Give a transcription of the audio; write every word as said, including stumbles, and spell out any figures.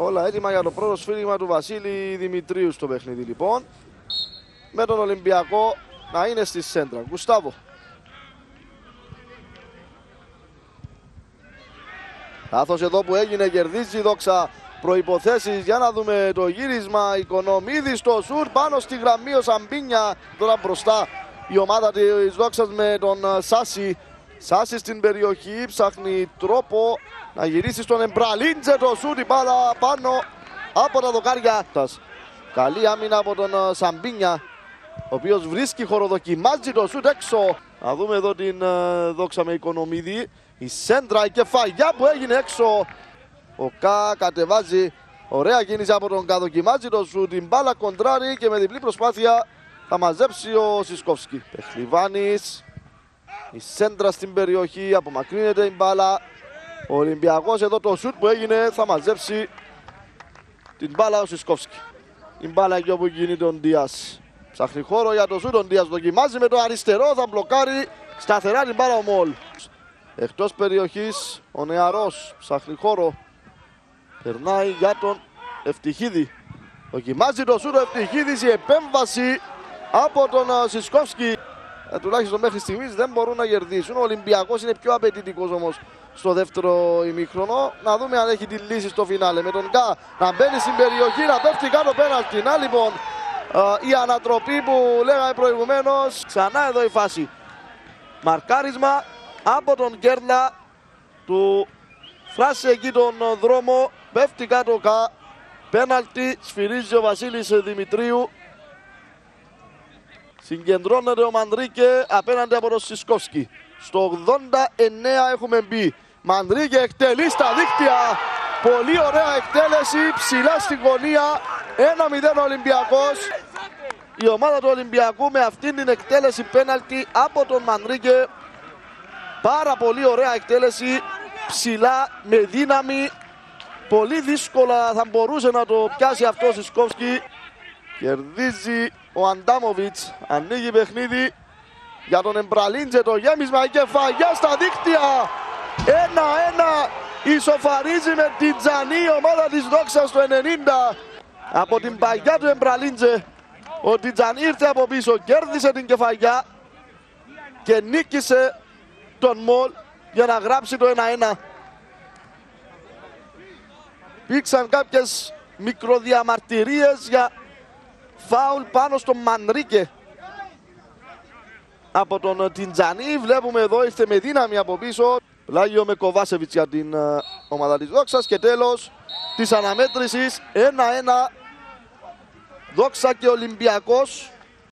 Όλα έτοιμα για το πρώτο σφύριγμα του Βασίλη Δημητρίου στο παιχνίδι λοιπόν. Με τον Ολυμπιακό να είναι στη σέντρα. Γκουστάβο. Λάθος εδώ που έγινε, κερδίζει η Δόξα. Προϋποθέσεις για να δούμε το γύρισμα. Οικονομίδης στο σουρ πάνω στη γραμμή ο Σαμπίνια. Τώρα μπροστά η ομάδα της Δόξας με τον Σάση. Σάση στην περιοχή, ψάχνει τρόπο να γυρίσει στον Εμπραλίντζε. Το σουρ, η μπάλα πάνω από τα δοκάρια. Καλή άμυνα από τον Σαμπίνια, ο οποίος βρίσκει χώρο, δοκιμάζει το σουτ έξω. Να δούμε εδώ την uh, Δόξα με Οικονομίδη. Η σέντρα, η κεφαγιά που έγινε έξω. Ο Κα κατεβάζει, ωραία κίνηση από τον Κα, δοκιμάζει το σουτ. Την μπάλα κοντράρει και με διπλή προσπάθεια θα μαζέψει ο Σισκόφσκι. Πεχλιβάνης, η σέντρα στην περιοχή, απομακρύνεται η μπάλα. Ο Ολυμπιακός εδώ το σουτ που έγινε θα μαζέψει την μπάλα ο Σισκόφσκι. Η μπάλα εκεί όπου γίνει τον Ντίας. Ψάχνει χώρο για το σουτ, ο Ντίας δοκιμάζει με το αριστερό, θα μπλοκάρει σταθερά την μπάλα ο Μολ. Εκτός περιοχής ο νεαρός, ψάχνει χώρο. Περνάει για τον Ευτυχίδη. Δοκιμάζει το σουτ ο Ευτυχίδης, η επέμβαση από τον Σισκόφσκι. Ε, τουλάχιστον μέχρι στιγμής δεν μπορούν να κερδίσουν. Ο Ολυμπιακός είναι πιο απαιτητικός όμως στο δεύτερο ημίχρονο. Να δούμε αν έχει τη λύση στο φινάλε. Με τον Κα να μπαίνει στην περιοχή, να πέφτει κάτω πέναλτι. Να λοιπόν η ανατροπή που λέγαμε προηγουμένως. Ξανά εδώ η φάση. Μαρκάρισμα από τον Γκέρλα. Του φράσει εκεί τον δρόμο. Πέφτει κάτω ο Κα. Πέναλτι, σφυρίζει ο Βασίλης Δημητρίου. Συγκεντρώνεται ο Μανδρίκε απέναντι από τον Σισκόφσκι. Στο ογδόντα εννέα έχουμε μπει. Μανδρίκε εκτελεί στα δίκτυα. Πολύ ωραία εκτέλεση, ψηλά στη γωνία. ένα μηδέν Ολυμπιακός. Η ομάδα του Ολυμπιακού με αυτήν την εκτέλεση πέναλτι από τον Μανδρίκε. Πάρα πολύ ωραία εκτέλεση, ψηλά, με δύναμη. Πολύ δύσκολα θα μπορούσε να το πιάσει αυτό ο Σισκόφσκι. Κερδίζει ο Αντάμοβιτς, ανοίγει παιχνίδι για τον Εμπραλίντζε, το γέμισμα, η κεφαγιά στα δίκτυα. ένα ένα, ισοφαρίζει με την Τζανή η ομάδα της Δόξας στο ενενήντα. Από την παγιά του Εμπραλίντζε, ο Τιτζανή ήρθε από πίσω, κέρδισε την κεφαγιά και νίκησε τον Μολ για να γράψει το ένα ένα. Υπήρξαν κάποιες μικροδιαμαρτυρίες για φάουλ πάνω στον Μανρίκε από τον Τιτζανή. Βλέπουμε εδώ ήρθε με δύναμη από πίσω. Πλάγιο με Κοβάσεβιτς για την uh, ομάδα της Δόξας. Και τέλος της αναμέτρησης ένα ένα Δόξα και Ολυμπιακός.